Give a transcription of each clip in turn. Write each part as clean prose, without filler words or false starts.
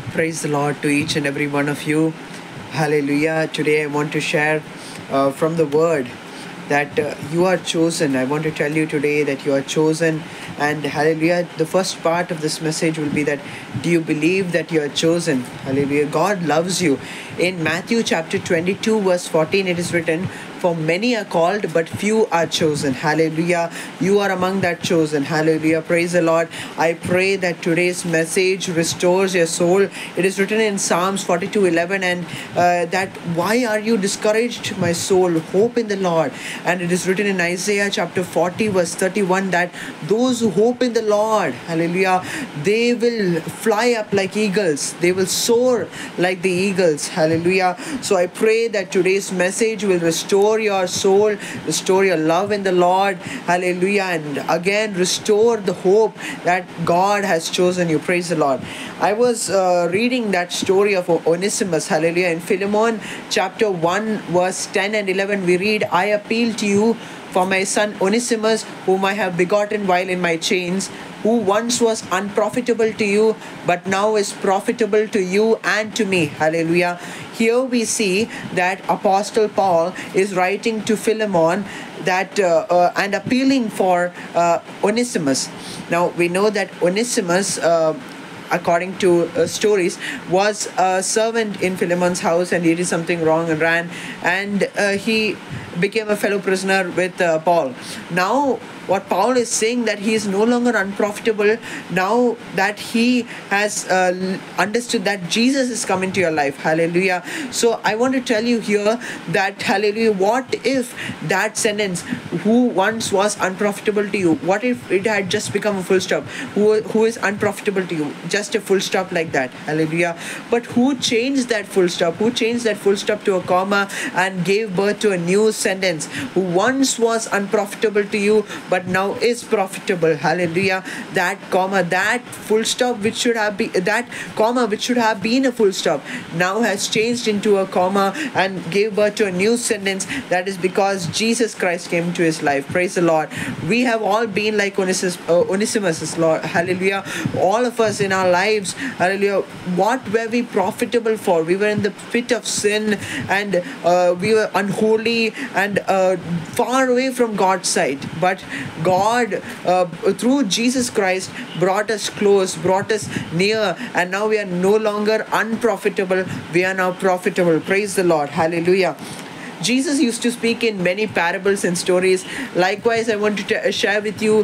Praise the Lord to each and every one of you. Hallelujah. Today I want to share from the word that you are chosen. I want to tell you today that you are chosen. And hallelujah, the first part of this message will be that do you believe that you are chosen? Hallelujah. God loves you. In Matthew chapter 22 verse 14 it is written, for many are called, but few are chosen. Hallelujah. You are among that chosen. Hallelujah. Praise the Lord. I pray that today's message restores your soul. It is written in Psalms 42:11, and that why are you discouraged, my soul? Hope in the Lord. And it is written in Isaiah chapter 40 verse 31 that those who hope in the Lord, hallelujah, they will fly up like eagles. They will soar like the eagles. Hallelujah. So I pray that today's message will restore your soul, restore your love in the Lord, hallelujah, and again restore the hope that God has chosen you. Praise the Lord. I was reading that story of Onesimus, hallelujah. In Philemon chapter 1 verse 10 and 11 we read, I appeal to you for my son Onesimus, whom I have begotten while in my chains, who once was unprofitable to you, but now is profitable to you and to me. Hallelujah. Here we see that Apostle Paul is writing to Philemon that and appealing for Onesimus. Now we know that Onesimus, according to stories, was a servant in Philemon's house, and he did something wrong and ran, and he became a fellow prisoner with Paul. Now what Paul is saying, that he is no longer unprofitable now that he has understood that Jesus is coming to your life. Hallelujah. So I want to tell you here that, hallelujah, what if that sentence, who once was unprofitable to you, what if it had just become a full stop? Who is unprofitable to you? Just a full stop like that. Hallelujah. But who changed that full stop? Who changed that full stop to a comma and gave birth to a new sentence? Who once was unprofitable to you but now is profitable. Hallelujah. That comma, that full stop which should have been, that comma which should have been a full stop, now has changed into a comma and gave birth to a new sentence. That is because Jesus Christ came to his life. Praise the Lord. We have all been like Onesimus, Lord. Hallelujah. All of us in our lives, hallelujah, what were we profitable for? We were in the pit of sin, and we were unholy and far away from God's sight. But God, through Jesus Christ, brought us close, brought us near, and now we are no longer unprofitable. We are now profitable. Praise the Lord. Hallelujah. Jesus used to speak in many parables and stories. Likewise, I want to share with you,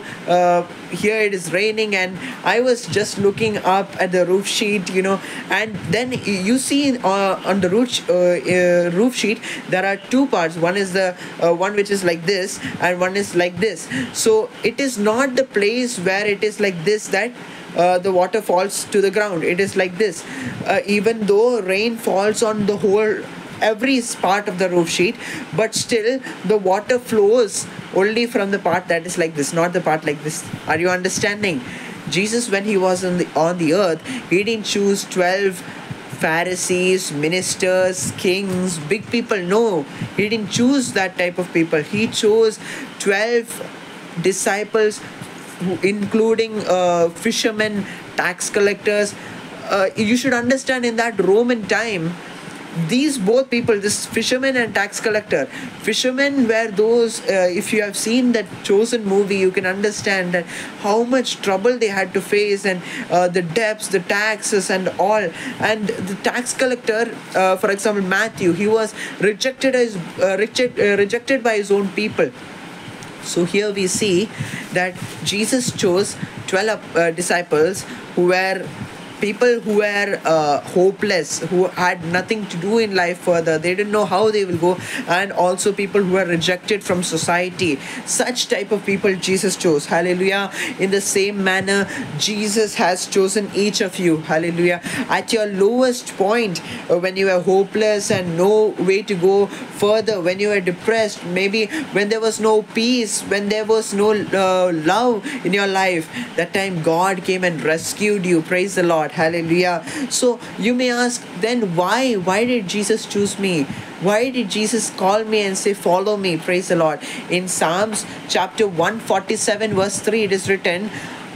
here it is raining, and I was just looking up at the roof sheet, and then you see on the roof sheet, there are two parts. One is the one which is like this, and one is like this. So it is not the place where it is like this that the water falls to the ground. It is like this. Even though rain falls on the whole every part of the roof sheet, but still the water flows only from the part that is like this, not the part like this. Are you understanding? Jesus, when he was on the earth, he didn't choose 12 Pharisees, ministers, kings, big people. No, he didn't choose that type of people. He chose 12 disciples, including fishermen, tax collectors. You should understand, in that Roman time, these both people, this fisherman and tax collector, fishermen were those, if you have seen that Chosen movie, you can understand that how much trouble they had to face, and the debts, the taxes and all. And the tax collector, for example Matthew, he was rejected by his own people. So here we see that Jesus chose 12 disciples who were people who were hopeless, who had nothing to do in life further. They didn't know how they will go. And also people who were rejected from society. Such type of people Jesus chose. Hallelujah. In the same manner, Jesus has chosen each of you. Hallelujah. At your lowest point, when you were hopeless and no way to go further, when you were depressed, maybe when there was no peace, when there was no love in your life, that time God came and rescued you. Praise the Lord. Hallelujah. So you may ask, then why did Jesus choose me? Why did Jesus call me and say, follow me? Praise the Lord. In Psalms chapter 147 verse 3, it is written,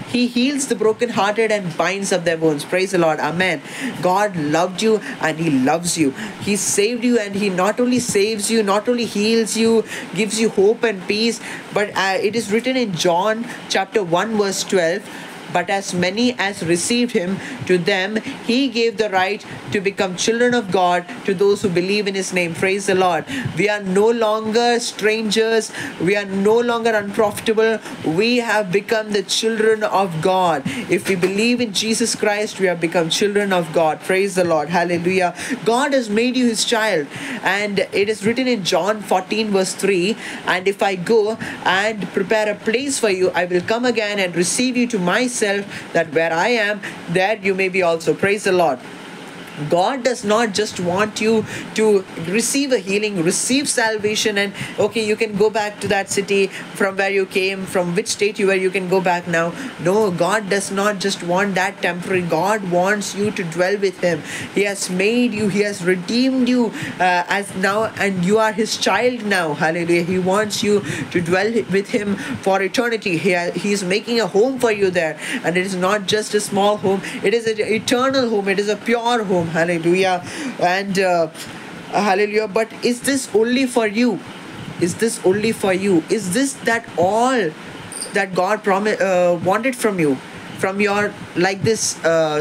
He heals the brokenhearted and binds up their wounds. Praise the Lord. Amen. God loved you and He loves you. He saved you, and He not only saves you, not only heals you, gives you hope and peace, but it is written in John chapter 1 verse 12, but as many as received Him, to them He gave the right to become children of God, to those who believe in His name. Praise the Lord. We are no longer strangers. We are no longer unprofitable. We have become the children of God. If we believe in Jesus Christ, we have become children of God. Praise the Lord. Hallelujah. God has made you His child, and it is written in John 14 verse 3, and if I go and prepare a place for you, I will come again and receive you to myself, that where I am, there you may be also. Praise the Lord. God does not just want you to receive a healing, receive salvation, and okay, you can go back to that city from where you came, from which state you were, you can go back now. No, God does not just want that temporary. God wants you to dwell with Him. He has made you, He has redeemed you as now, and you are His child now. Hallelujah. He wants you to dwell with Him for eternity. He is making a home for you there, and it is not just a small home, it is an eternal home, it is a pure home. Hallelujah. And hallelujah. But is this only for you? Is this only for you? Is this that all that God wanted from you, from your like this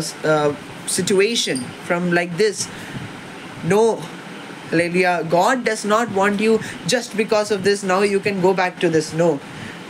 situation, from like this? No. Hallelujah. God does not want you just because of this. Now you can go back to this. No.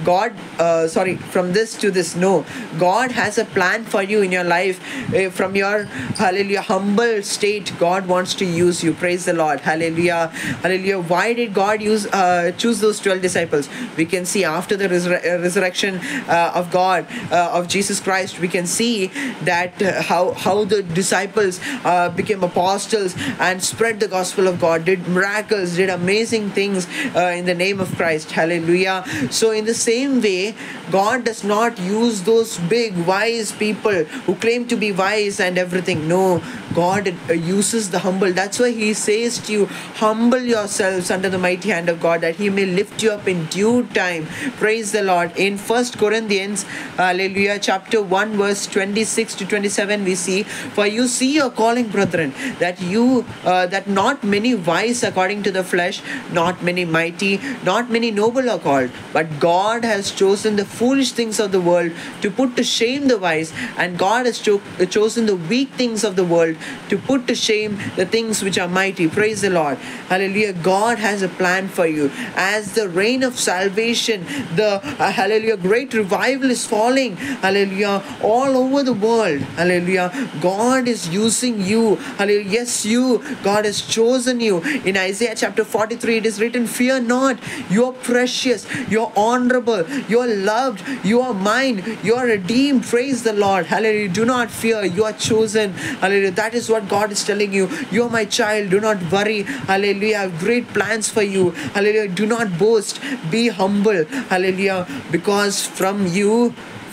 From this to this. No, God has a plan for you in your life. From your, hallelujah, humble state, God wants to use you. Praise the Lord. Hallelujah. Hallelujah. Why did God choose those 12 disciples? We can see after the resurrection of God, of Jesus Christ, we can see that how the disciples became apostles and spread the gospel of God, did miracles, did amazing things in the name of Christ. Hallelujah. So in the same way, God does not use those big wise people who claim to be wise and everything. No, God uses the humble. That's why He says to you, humble yourselves under the mighty hand of God, that He may lift you up in due time. Praise the Lord. In 1 Corinthians, hallelujah, chapter 1 verse 26 to 27, we see, for you see your calling, brethren, that not many wise according to the flesh, not many mighty, not many noble are called, but God has chosen the foolish things of the world to put to shame the wise, and God has chosen the weak things of the world to put to shame the things which are mighty. Praise the Lord. Hallelujah. God has a plan for you. As the reign of salvation, the hallelujah, great revival is falling, hallelujah, all over the world. Hallelujah. God is using you. Hallelujah. Yes, God has chosen you. In Isaiah chapter 43, it is written, fear not, you are precious, you are honorable, you are loved, you are mine, you are redeemed. Praise the Lord. Hallelujah. Do not fear, you are chosen. Hallelujah. That is what God is telling you. You are my child, do not worry. Hallelujah. I have great plans for you. Hallelujah. Do not boast, be humble. Hallelujah. Because from you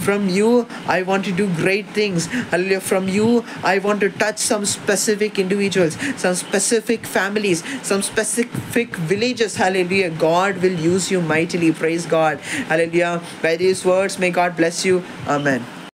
I want to do great things. Hallelujah. From you I want to touch some specific individuals, some specific families, some specific villages. Hallelujah. God will use you mightily. Praise God. Hallelujah. By these words, may God bless you. Amen.